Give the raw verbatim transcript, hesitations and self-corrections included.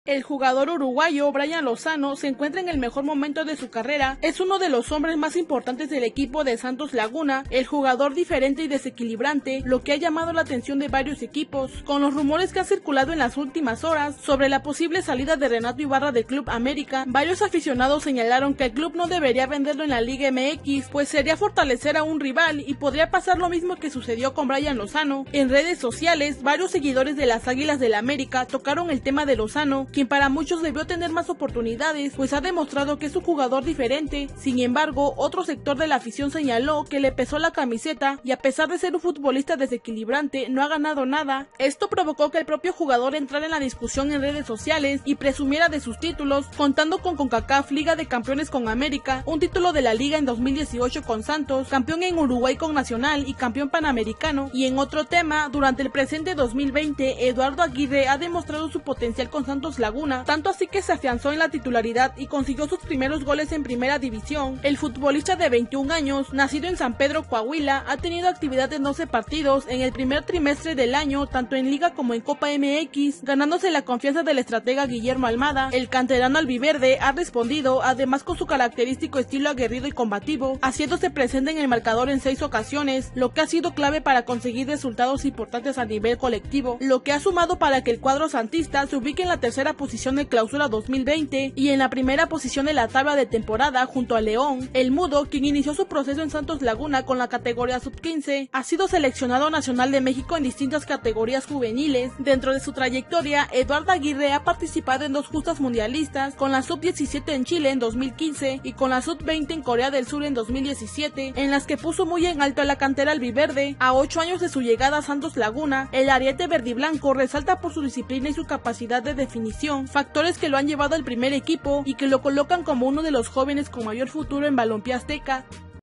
El jugador uruguayo Brian Lozano se encuentra en el mejor momento de su carrera, es uno de los hombres más importantes del equipo de Santos Laguna, el jugador diferente y desequilibrante, lo que ha llamado la atención de varios equipos, con los rumores que han circulado en las últimas horas sobre la posible salida de Renato Ibarra del Club América. Varios aficionados señalaron que el club no debería venderlo en la Liga M X, pues sería fortalecer a un rival y podría pasar lo mismo que sucedió con Brian Lozano. En redes sociales, varios seguidores de las Águilas del América tocaron el tema de Lozano, quien para muchos debió tener más oportunidades, pues ha demostrado que es un jugador diferente. Sin embargo, otro sector de la afición señaló que le pesó la camiseta y a pesar de ser un futbolista desequilibrante, no ha ganado nada. Esto provocó que el propio jugador entrara en la discusión en redes sociales y presumiera de sus títulos, contando con CONCACAF Liga de Campeones con América, un título de la Liga en dos mil dieciocho con Santos, campeón en Uruguay con Nacional y campeón panamericano. Y en otro tema, durante el presente dos mil veinte, Eduardo Aguirre ha demostrado su potencial con Santos Laguna, tanto así que se afianzó en la titularidad y consiguió sus primeros goles en primera división. El futbolista de veintiún años, nacido en San Pedro, Coahuila, ha tenido actividad en doce partidos en el primer trimestre del año, tanto en Liga como en Copa M X, ganándose la confianza del estratega Guillermo Almada. El canterano albiverde ha respondido, además con su característico estilo aguerrido y combativo, haciéndose presente en el marcador en seis ocasiones, lo que ha sido clave para conseguir resultados importantes a nivel colectivo, lo que ha sumado para que el cuadro santista se ubique en la tercera posición de Clausura dos mil veinte y en la primera posición de la tabla de temporada junto a León. El Mudo, quien inició su proceso en Santos Laguna con la categoría sub quince, ha sido seleccionado nacional de México en distintas categorías juveniles. Dentro de su trayectoria, Eduardo Aguirre ha participado en dos justas mundialistas, con la sub diecisiete en Chile en dos mil quince y con la sub veinte en Corea del Sur en dos mil diecisiete, en las que puso muy en alto a la cantera albiverde. A ocho años de su llegada a Santos Laguna, el ariete verdiblanco resalta por su disciplina y su capacidad de definición, factores que lo han llevado al primer equipo y que lo colocan como uno de los jóvenes con mayor futuro en balompié azteca.